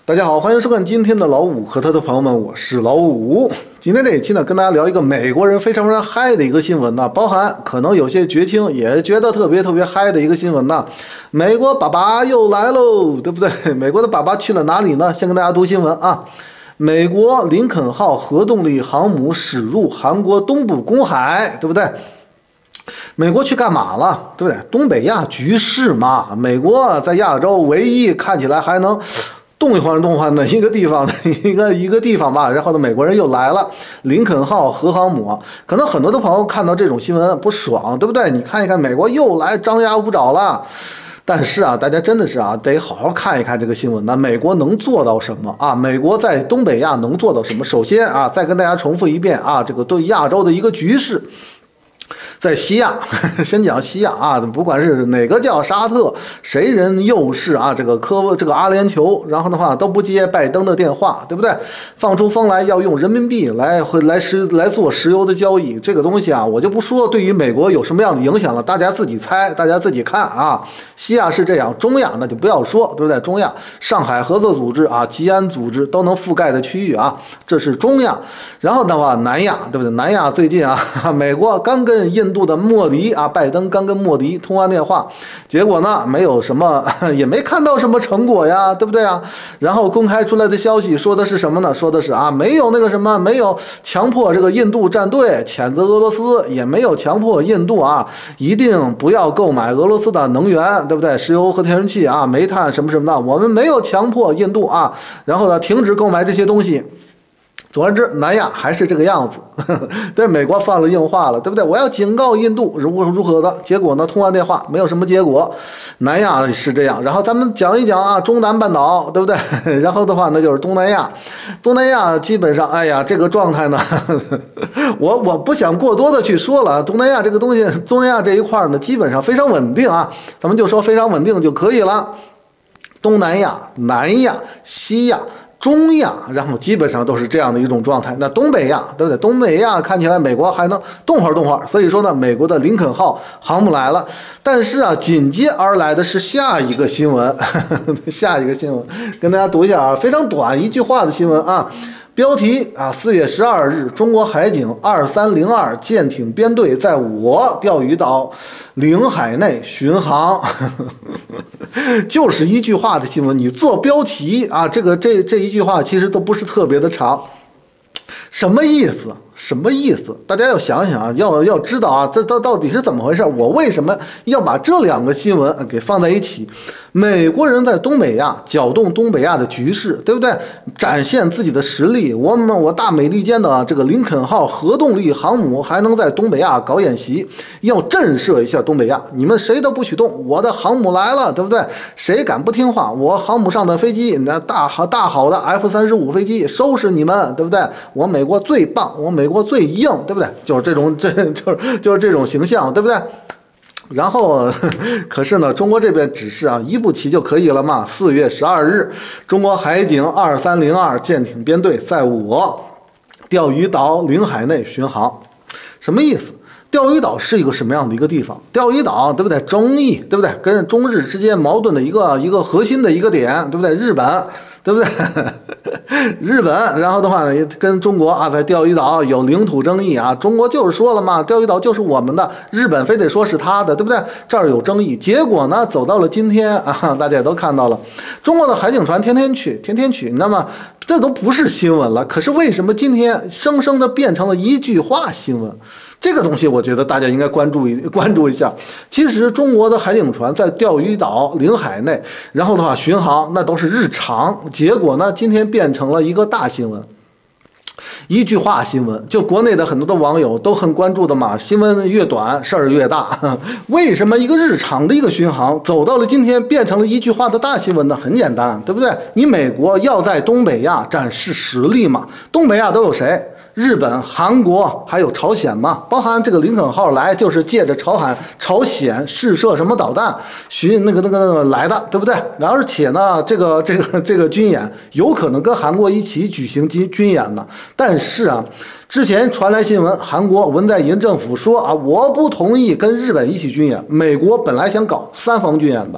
大家好，欢迎收看今天的老五和他的朋友们，我是老五。今天这一期呢，跟大家聊一个美国人非常嗨的一个新闻呢，包含可能有些绝青也觉得特别嗨的一个新闻呢。美国爸爸又来喽，对不对？美国的爸爸去了哪里呢？先跟大家读新闻啊。美国林肯号核动力航母驶入韩国东部公海，对不对？美国去干嘛了？对不对？东北亚局势嘛，美国在亚洲唯一看起来还能动一晃的一个地方的一个地方吧，然后呢，美国人又来了，林肯号核航母，可能很多的朋友看到这种新闻不爽，对不对？你看一看，美国又来张牙舞爪了。但是啊，大家真的是啊，得好好看一看这个新闻。那美国能做到什么啊？美国在东北亚能做到什么？首先啊，再跟大家重复一遍啊，这个对亚洲的一个局势。在西亚，先讲西亚啊，不管是哪个叫沙特，谁人又是啊，这个阿联酋，然后的话都不接拜登的电话，对不对？放出风来要用人民币来做石油的交易，这个东西啊，我就不说对于美国有什么样的影响了，大家自己猜，大家自己看啊。西亚是这样，中亚那就不要说，对不对？中亚，上海合作组织啊，吉安组织都能覆盖的区域啊，这是中亚。然后的话，南亚，对不对？南亚最近啊，美国刚跟印度的莫迪啊，拜登刚跟莫迪通完电话，结果呢，没有什么，也没看到什么成果呀，对不对啊？然后公开出来的消息说的是什么呢？说的是啊，没有那个什么，没有强迫这个印度站队谴责俄罗斯，也没有强迫印度啊，一定不要购买俄罗斯的能源，对不对？石油和天然气啊，煤炭什么什么的，我们没有强迫印度啊，然后呢，停止购买这些东西。总而言之，南亚还是这个样子，对美国放了硬话了，对不对？我要警告印度如何的，结果呢，通完电话没有什么结果。南亚是这样，然后咱们讲一讲啊，中南半岛，对不对？然后的话呢，就是东南亚，东南亚基本上，哎呀，这个状态呢，我不想过多的去说了。东南亚这个东西，东南亚这一块呢，基本上非常稳定啊，咱们就说非常稳定就可以了。东南亚、南亚、西亚。中亚，然后基本上都是这样的一种状态。那东北亚，对不对？东北亚看起来美国还能动会儿，所以说呢，美国的林肯号航母来了。但是啊，紧接而来的是下一个新闻，下一个新闻跟大家读一下啊，非常短一句话的新闻啊。标题啊，4月12日，中国海警2302舰艇编队在我钓鱼岛领海内巡航，就是一句话的新闻。你做标题啊，这一句话其实都不是特别的长，什么意思？什么意思？大家要想想啊，要知道啊，这到底是怎么回事？我为什么要把这两个新闻给放在一起？美国人在东北亚搅动东北亚的局势，对不对？展现自己的实力。我大美利坚的这个林肯号核动力航母还能在东北亚搞演习，要震慑一下东北亚。你们谁都不许动，我的航母来了，对不对？谁敢不听话，我航母上的飞机，那大好的 F-35飞机收拾你们，对不对？我美国最棒，我美国最硬，对不对？就是这种就是这种形象，对不对？然后，可是呢，中国这边只是啊一步棋就可以了嘛。4月12日，中国海警2302舰艇编队在我钓鱼岛领海内巡航，什么意思？钓鱼岛是一个什么样的一个地方？钓鱼岛，对不对？争议，对不对？跟中日之间矛盾的一个核心的一个点，对不对？日本。对不对？日本，然后的话呢，跟中国啊，在钓鱼岛有领土争议啊。中国就是说了嘛，钓鱼岛就是我们的，日本非得说是他的，对不对？这儿有争议。结果呢，走到了今天啊，大家也都看到了，中国的海警船天天去，那么这都不是新闻了。可是为什么今天生生的变成了一句话新闻？这个东西我觉得大家应该关注一下。其实中国的海警船在钓鱼岛领海内，然后的话巡航那都是日常，结果呢今天变成了一个大新闻。一句话新闻，就国内的很多的网友都很关注的嘛，新闻越短事儿越大。为什么一个日常的一个巡航走到了今天变成了一句话的大新闻呢？很简单，对不对？你美国要在东北亚展示实力嘛，东北亚都有谁？日本、韩国还有朝鲜嘛，包含这个林肯号来就是借着朝鲜试射什么导弹那个来的，对不对？而且呢，这个军演有可能跟韩国一起举行军演呢。但是啊，之前传来新闻，韩国文在寅政府说啊，我不同意跟日本一起军演。美国本来想搞3方军演的，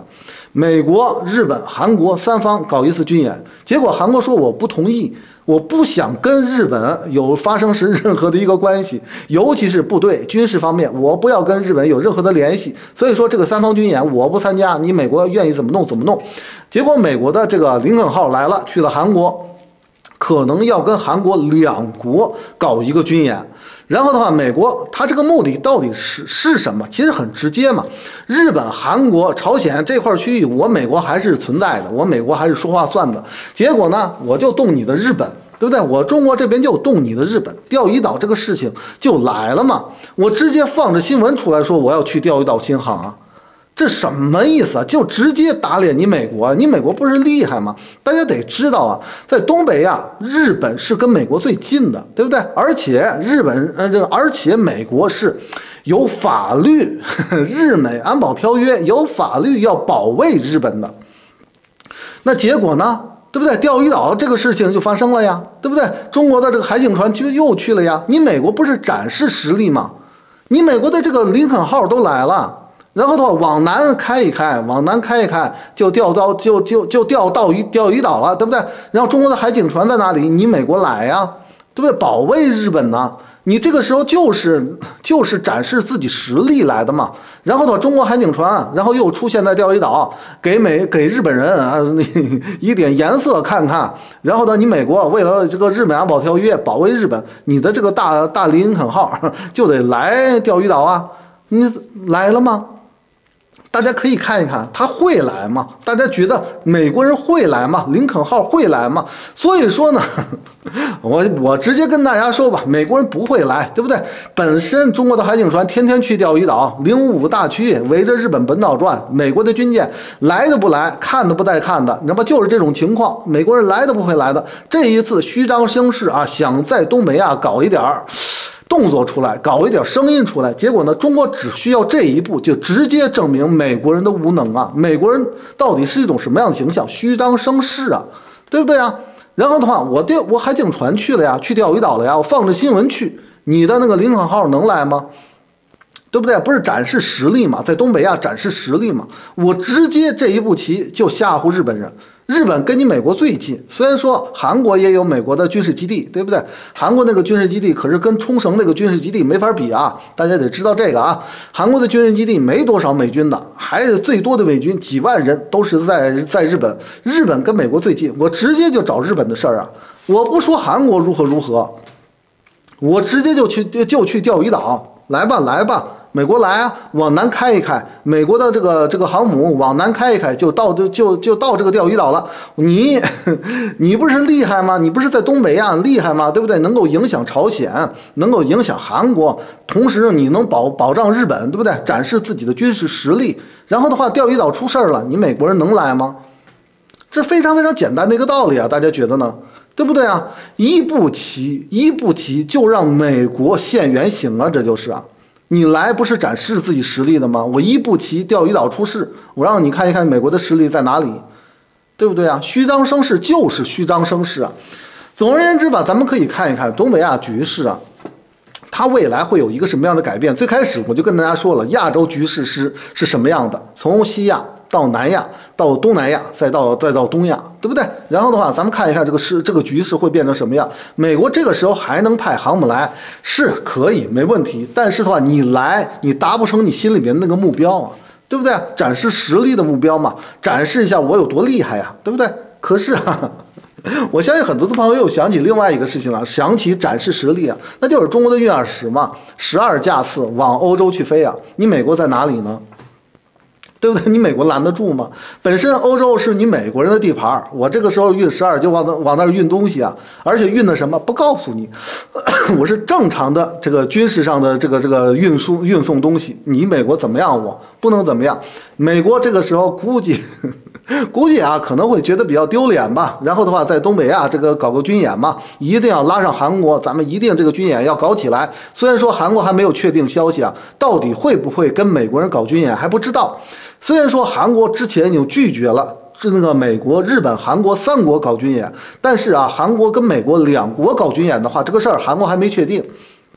美国、日本、韩国三方搞一次军演，结果韩国说我不同意，我不想跟日本有发生时任何的一个关系，尤其是部队军事方面，我不要跟日本有任何的联系。所以说这个三方军演我不参加，你美国愿意怎么弄怎么弄。结果美国的这个林肯号来了，去了韩国，可能要跟韩国两国搞一个军演。然后的话，美国它这个目的到底是什么？其实很直接嘛。日本、韩国、朝鲜这块区域，我美国还是存在的，我美国还是说话算的。结果呢，我就动你的日本，对不对？我中国这边就动你的日本，钓鱼岛这个事情就来了嘛。我直接放着新闻出来说我要去钓鱼岛新航啊。这什么意思啊？就直接打脸你美国，你美国不是厉害吗？大家得知道啊，在东北亚，日本是跟美国最近的，对不对？而且而且美国是有法律，日美安保条约有法律要保卫日本的。那结果呢？对不对？钓鱼岛这个事情就发生了呀，对不对？中国的这个海警船就又去了呀。你美国不是展示实力吗？你美国的这个林肯号都来了。然后的话，往南开一开，就钓到钓鱼岛了，对不对？然后中国的海警船在哪里？你美国来呀，对不对？保卫日本呢？你这个时候就是展示自己实力来的嘛。然后的话，中国海警船，然后又出现在钓鱼岛，给日本人啊一点颜色看看。然后呢，你美国为了这个日美安保条约保卫日本，你的这个大林肯号就得来钓鱼岛啊，你来了吗？大家可以看一看，他会来吗？大家觉得美国人会来吗？林肯号会来吗？所以说呢，我直接跟大家说吧，美国人不会来，对不对？本身中国的海警船天天去钓鱼岛055大区围着日本本岛转，美国的军舰来的不来，看的不带看的，那么就是这种情况，美国人来的不会来的。这一次虚张声势啊，想在东北亚搞一点动作出来，搞一点声音出来，结果呢，中国只需要这一步就直接证明美国人的无能啊！美国人到底是一种什么样的形象？虚张声势啊，对不对啊？然后的话，我海警船去了呀，去钓鱼岛了呀，我放着新闻去，你的那个林肯号能来吗？对不对？不是展示实力嘛，在东北亚展示实力嘛，我直接这一步棋就吓唬日本人。日本跟你美国最近，虽然说韩国也有美国的军事基地，对不对？韩国那个军事基地可是跟冲绳那个军事基地没法比啊，大家得知道这个啊。韩国的军事基地没多少美军的，还是最多的美军几万人都是在日本。日本跟美国最近，我直接就找日本的事儿啊，我不说韩国如何，我直接就去钓鱼岛，来吧。美国来啊，往南开一开，美国的这个航母往南开一开，就到这个钓鱼岛了。你不是厉害吗？你不是在东北亚厉害吗？对不对？能够影响朝鲜，能够影响韩国，同时你能保障日本，对不对？展示自己的军事实力。然后的话，钓鱼岛出事儿了，你美国人能来吗？这非常非常简单的一个道理啊，大家觉得呢？对不对啊？一步棋就让美国现原形啊，这就是啊。你来不是展示自己实力的吗？我一步棋钓鱼岛出事，我让你看一看美国的实力在哪里，对不对啊？虚张声势就是虚张声势啊。总而言之吧，咱们可以看一看东北亚局势啊，它未来会有一个什么样的改变？最开始我就跟大家说了，亚洲局势是什么样的，从西亚到南亚，到东南亚，再到东亚，对不对？然后的话，咱们看一看这个局势会变成什么样。美国这个时候还能派航母来，是可以没问题，但是的话，你来你达不成你心里面那个目标啊，对不对？展示实力的目标嘛，展示一下我有多厉害呀，对不对？可是啊，我相信很多的朋友又想起另外一个事情了，想起展示实力啊，那就是中国的运20嘛，12架次往欧洲去飞啊，你美国在哪里呢？对不对？你美国拦得住吗？本身欧洲是你美国人的地盘，我这个时候运12就往那儿运东西啊，而且运的什么不告诉你，我是正常的这个军事上的这个运送东西，你美国怎么样？我不能怎么样。美国这个时候估计啊可能会觉得比较丢脸吧。然后的话，在东北亚这个搞个军演嘛，一定要拉上韩国，咱们一定这个军演要搞起来。虽然说韩国还没有确定消息啊，到底会不会跟美国人搞军演还不知道。虽然说韩国之前就拒绝了是那个美国、日本、韩国3国搞军演，但是啊，韩国跟美国2国搞军演的话，这个事儿韩国还没确定。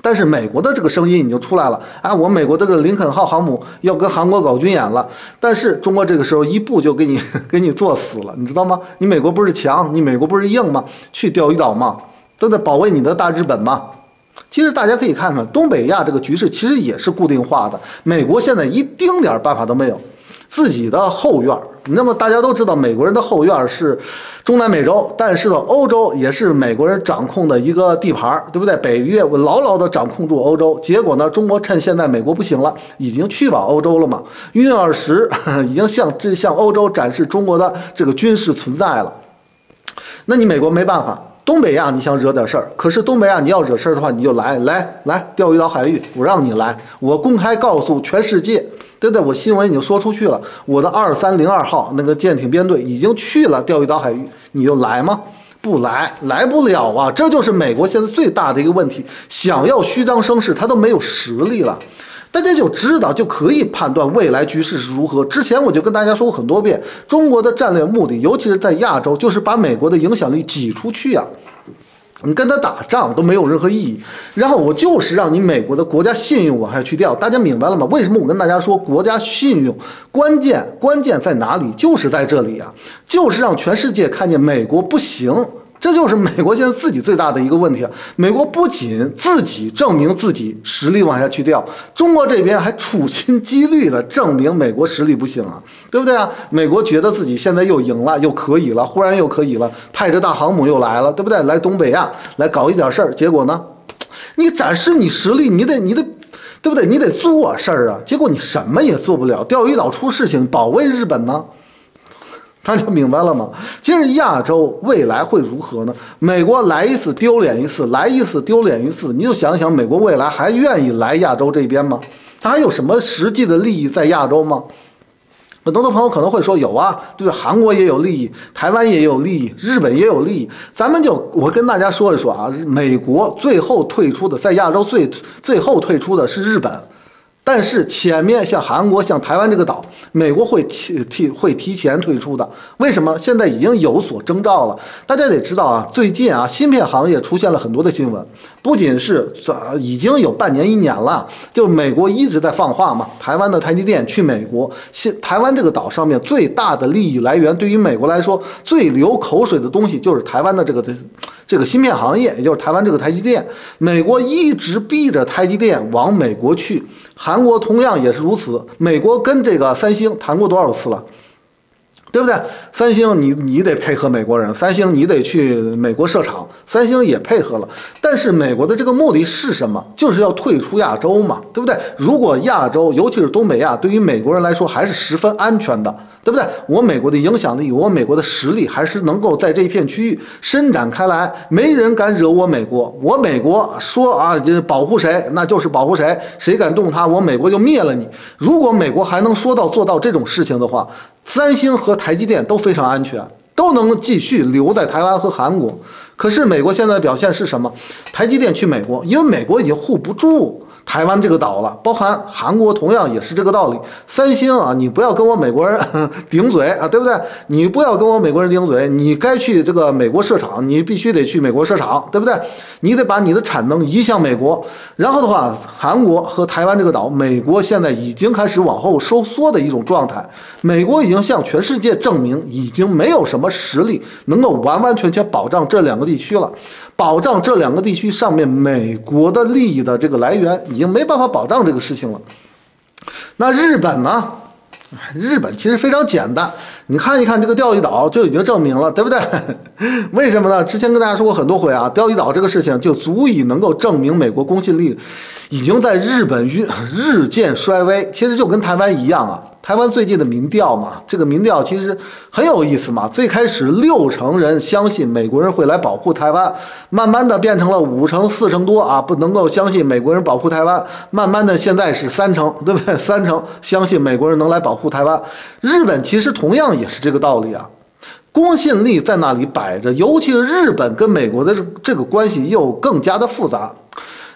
但是美国的这个声音已经出来了，啊，我美国这个林肯号航母要跟韩国搞军演了，但是中国这个时候一步就给你做死了，你知道吗？你美国不是强，你美国不是硬吗？去钓鱼岛嘛，都在保卫你的大日本嘛。其实大家可以看看东北亚这个局势，其实也是固定化的，美国现在一丁点办法都没有。自己的后院，那么大家都知道，美国人的后院是中南美洲，但是呢，欧洲也是美国人掌控的一个地盘，对不对？北约牢牢的掌控住欧洲，结果呢，中国趁现在美国不行了，已经去往欧洲了嘛，运二十已经向欧洲展示中国的这个军事存在了。那你美国没办法，东北亚你想惹点事儿，可是东北亚你要惹事儿的话，你就来钓鱼岛海域，我让你来，我公开告诉全世界。对不对？我新闻已经说出去了，我的2302号那个舰艇编队已经去了钓鱼岛海域，你就来吗？不来，来不了啊！这就是美国现在最大的一个问题，想要虚张声势，他都没有实力了。大家就知道，就可以判断未来局势是如何。之前我就跟大家说过很多遍，中国的战略目的，尤其是在亚洲，就是把美国的影响力挤出去啊。你跟他打仗都没有任何意义，然后我就是让你美国的国家信用往下去掉，大家明白了吗？为什么我跟大家说国家信用关键在哪里？就是在这里啊，就是让全世界看见美国不行。这就是美国现在自己最大的一个问题啊！美国不仅自己证明自己实力往下去掉，中国这边还处心积虑的证明美国实力不行啊，对不对啊？美国觉得自己现在又赢了，又可以了，忽然又可以了，派着大航母又来了，对不对？来东北亚来搞一点事儿，结果呢，你展示你实力，你得，对不对？你得做事儿啊，结果你什么也做不了，钓鱼岛出事情，保卫日本呢？大家明白了吗？其实亚洲未来会如何呢？美国来一次丢脸一次，来一次丢脸一次，你就想想美国未来还愿意来亚洲这边吗？他还有什么实际的利益在亚洲吗？很多的朋友可能会说有啊，对吧？韩国也有利益，台湾也有利益，日本也有利益。我跟大家说一说啊，美国最后退出的，在亚洲最后退出的是日本。但是前面像韩国、像台湾这个岛，美国会提前退出的。为什么？现在已经有所征兆了。大家得知道啊，最近啊，芯片行业出现了很多的新闻，不仅是已经有半年、1年了，就美国一直在放话嘛。台湾的台积电去美国，台湾这个岛上面最大的利益来源，对于美国来说最流口水的东西就是台湾的这个芯片行业，也就是台湾这个台积电。美国一直逼着台积电往美国去。韩国同样也是如此，美国跟这个三星谈过多少次了，对不对？三星你得配合美国人，三星你得去美国设厂，三星也配合了。但是美国的这个目的是什么？就是要退出亚洲嘛，对不对？如果亚洲，尤其是东北亚，对于美国人来说还是十分安全的，对不对？我美国的影响力，我美国的实力还是能够在这一片区域伸展开来，没人敢惹我美国。我美国说啊，就是保护谁，那就是保护谁，谁敢动他，我美国就灭了你。如果美国还能说到做到这种事情的话，三星和台积电都非常安全，都能继续留在台湾和韩国。可是美国现在的表现是什么？台积电去美国，因为美国已经护不住台湾这个岛了，包含韩国同样也是这个道理。三星啊，你不要跟我美国人顶嘴啊，对不对？你不要跟我美国人顶嘴，你该去这个美国设厂，你必须得去美国设厂，对不对？你得把你的产能移向美国。然后的话，韩国和台湾这个岛，美国现在已经开始往后收缩的一种状态。美国已经向全世界证明，已经没有什么实力能够完完全全保障这两个地区了。保障这两个地区上面美国的利益的这个来源，已经没办法保障这个事情了。那日本呢？日本其实非常简单，你看一看这个钓鱼岛就已经证明了，对不对？为什么呢？之前跟大家说过很多回啊，钓鱼岛这个事情就足以能够证明美国公信力已经在日本日渐衰微。其实就跟台湾一样啊。台湾最近的民调嘛，这个民调其实很有意思嘛。最开始60%人相信美国人会来保护台湾，慢慢的变成了5%、4%多啊，不能够相信美国人保护台湾。慢慢的现在是3%，对不对？3%相信美国人能来保护台湾。日本其实同样也是这个道理啊，公信力在那里摆着，尤其是日本跟美国的这个关系又更加的复杂。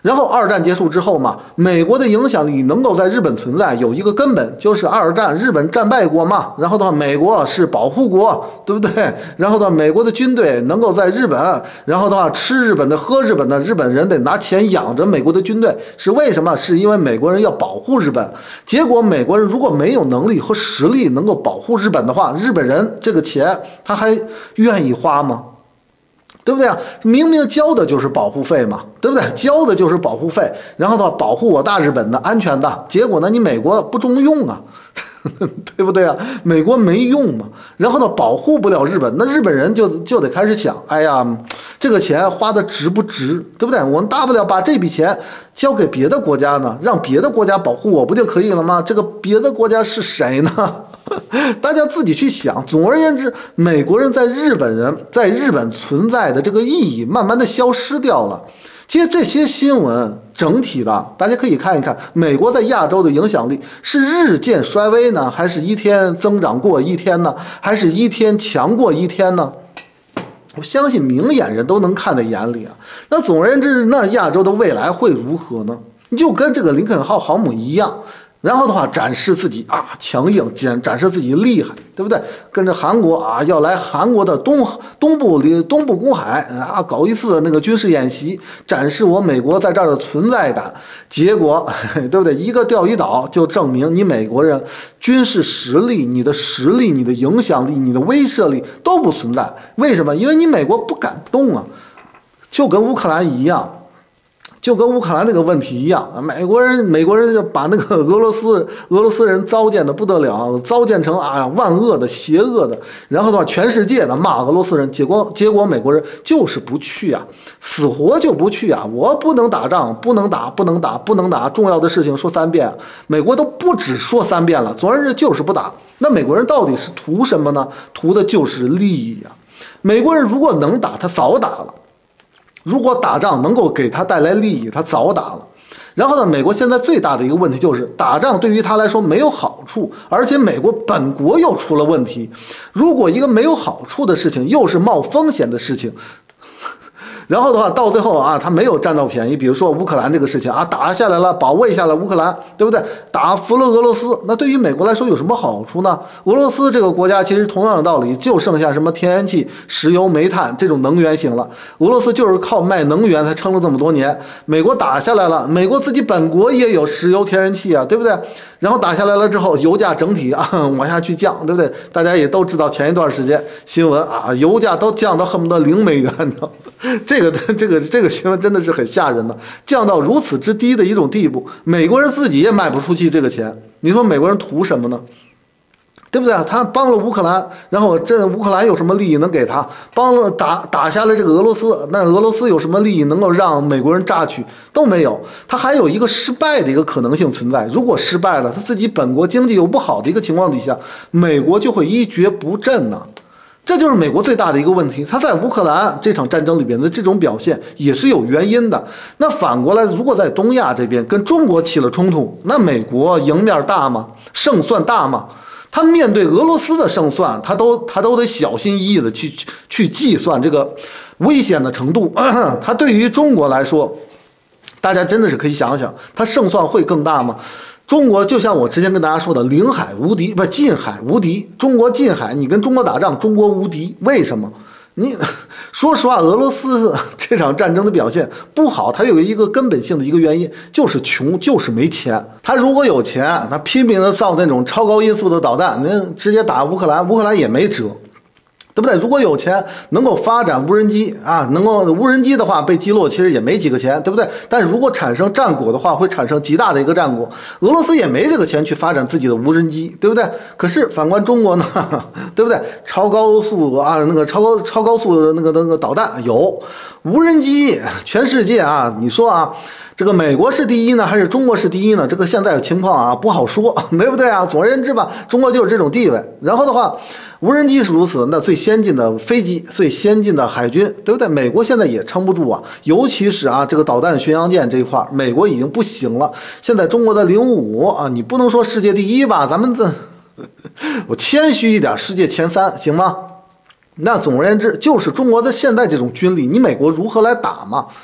然后二战结束之后嘛，美国的影响力能够在日本存在，有一个根本就是二战日本战败国嘛。然后的话，美国是保护国，对不对？然后的话，美国的军队能够在日本，然后的话吃日本的喝日本的，日本人得拿钱养着美国的军队，是为什么？是因为美国人要保护日本。结果美国人如果没有能力和实力能够保护日本的话，日本人这个钱他还愿意花吗？对不对啊？明明交的就是保护费嘛，对不对？交的就是保护费，然后呢，保护我大日本的安全的。结果呢，你美国不中用啊，对不对啊？美国没用嘛，然后呢，保护不了日本，那日本人就得开始想，哎呀，这个钱花的值不值，对不对？我们大不了把这笔钱交给别的国家呢，让别的国家保护我不就可以了吗？这个别的国家是谁呢？大家自己去想。总而言之，美国人在日本存在的这个意义慢慢的消失掉了。其实这些新闻整体的，大家可以看一看，美国在亚洲的影响力是日渐衰微呢，还是一天增长过一天呢，还是一天强过一天呢？我相信明眼人都能看在眼里啊。那总而言之，那亚洲的未来会如何呢？你就跟这个林肯号航母一样。然后的话，展示自己啊强硬，展示自己厉害，对不对？跟着韩国啊，要来韩国的东部公海啊，搞一次那个军事演习，展示我美国在这儿的存在感。结果，对不对？一个钓鱼岛就证明你美国人军事实力、你的实力、你的影响力、你的威慑力都不存在。为什么？因为你美国不敢动啊，就跟乌克兰一样。就跟乌克兰那个问题一样，美国人就把那个俄罗斯人糟践的不得了，糟践成啊万恶的、邪恶的，然后的话全世界的骂俄罗斯人，结果美国人就是不去啊，死活就不去啊！我不能打仗，不能打，重要的事情说3遍，美国都不止说3遍了。总而言之就是不打。那美国人到底是图什么呢？图的就是利益啊！美国人如果能打，他早打了。如果打仗能够给他带来利益，他早打了。然后呢，美国现在最大的一个问题就是打仗对于他来说没有好处，而且美国本国又出了问题。如果一个没有好处的事情，又是冒风险的事情，然后的话，到最后啊，他没有占到便宜。比如说乌克兰这个事情啊，打下来了，保卫下来乌克兰，对不对？打服了俄罗斯，那对于美国来说有什么好处呢？俄罗斯这个国家其实同样的道理，就剩下什么天然气、石油、煤炭这种能源型了。俄罗斯就是靠卖能源才撑了这么多年。美国打下来了，美国自己本国也有石油、天然气啊，对不对？然后打下来了之后，油价整体啊往下去降，对不对？大家也都知道，前一段时间新闻啊，油价都降到恨不得0美元呢。这个新闻真的是很吓人的，降到如此之低的一种地步，美国人自己也卖不出去这个钱。你说美国人图什么呢？对不对？他帮了乌克兰，然后这乌克兰有什么利益能给他？帮了打下了这个俄罗斯，那俄罗斯有什么利益能够让美国人榨取？都没有。他还有一个失败的一个可能性存在。如果失败了，他自己本国经济又不好的一个情况底下，美国就会一蹶不振呢。这就是美国最大的一个问题，他在乌克兰这场战争里边的这种表现也是有原因的。那反过来，如果在东亚这边跟中国起了冲突，那美国赢面大吗？胜算大吗？他面对俄罗斯的胜算，他都得小心翼翼的去计算这个危险的程度。他对于中国来说，大家真的是可以想想，他胜算会更大吗？中国就像我之前跟大家说的，临海无敌，不近海无敌。中国近海，你跟中国打仗，中国无敌。为什么？你说实话，俄罗斯这场战争的表现不好，它有一个根本性的一个原因，就是穷，就是没钱。他如果有钱，他拼命的造那种超高音速的导弹，那直接打乌克兰，乌克兰也没辙。对不对？如果有钱能够发展无人机啊，能够无人机的话被击落，其实也没几个钱，对不对？但是如果产生战果的话，会产生极大的一个战果。俄罗斯也没这个钱去发展自己的无人机，对不对？可是反观中国呢，对不对？超高速啊，那个超高速的那个导弹有，无人机全世界啊，你说啊。这个美国是第一呢，还是中国是第一呢？这个现在的情况啊不好说，对不对啊？总而言之吧，中国就是这种地位。然后的话，无人机是如此，那最先进的飞机、最先进的海军，对不对？美国现在也撑不住啊，尤其是啊这个导弹巡洋舰这一块，美国已经不行了。现在中国的055啊，你不能说世界第一吧？咱们我谦虚一点，世界前3行吗？那总而言之，就是中国的现在这种军力，你美国如何来打嘛？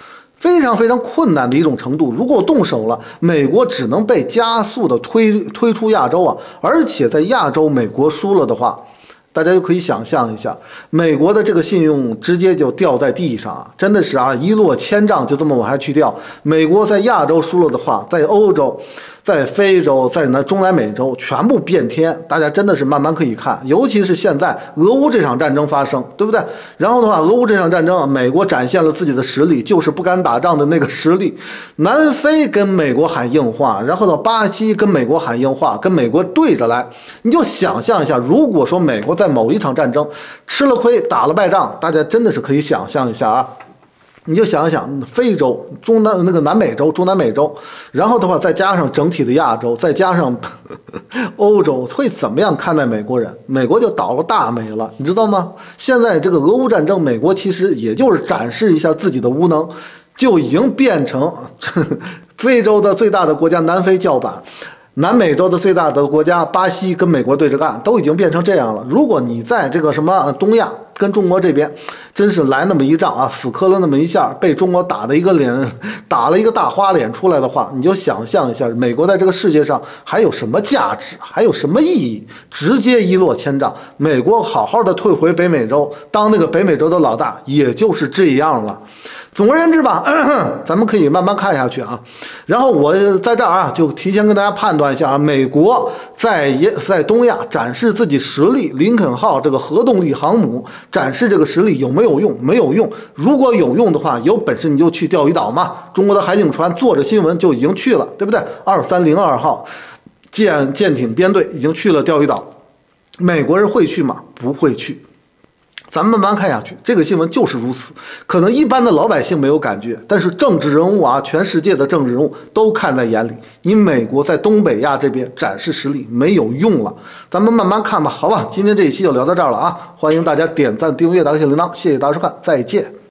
非常非常困难的一种程度。如果动手了，美国只能被加速的推出亚洲啊！而且在亚洲，美国输了的话，大家就可以想象一下，美国的这个信用直接就掉在地上啊！真的是啊，一落千丈，就这么往下去掉。美国在亚洲输了的话，在欧洲、在非洲、在中南美洲全部变天，大家真的是慢慢可以看，尤其是现在俄乌这场战争发生，对不对？然后的话，俄乌这场战争，美国展现了自己的实力，就是不敢打仗的那个实力。南非跟美国喊硬话，然后到巴西跟美国喊硬话，跟美国对着来。你就想象一下，如果说美国在某一场战争吃了亏、打了败仗，大家真的是可以想象一下啊。你就想一想，非洲、南美洲、中南美洲，然后的话再加上整体的亚洲，再加上欧洲，会怎么样看待美国人？美国就倒了大霉了，你知道吗？现在这个俄乌战争，美国其实也就是展示一下自己的无能，就已经变成非洲的最大的国家南非叫板。南美洲的最大的国家巴西跟美国对着干，都已经变成这样了。如果你在这个什么东亚跟中国这边，真是来那么一仗啊，死磕了那么一下，被中国打了一个大花脸出来的话，你就想象一下，美国在这个世界上还有什么价值，还有什么意义？直接一落千丈。美国好好的退回北美洲，当那个北美洲的老大，也就是这样了。总而言之吧，咱们可以慢慢看下去啊。然后我在这儿啊，就提前跟大家判断一下啊，美国在东亚展示自己实力，林肯号这个核动力航母展示这个实力有没有用？没有用。如果有用的话，有本事你就去钓鱼岛嘛。中国的海警船坐着新闻就已经去了，对不对？2302号舰艇编队已经去了钓鱼岛。美国人会去吗？不会去。咱们慢慢看下去，这个新闻就是如此。可能一般的老百姓没有感觉，但是政治人物啊，全世界的政治人物都看在眼里。你美国在东北亚这边展示实力没有用了，咱们慢慢看吧，好吧？今天这一期就聊到这儿了啊！欢迎大家点赞、订阅、打开小铃铛，谢谢大家收看，再见。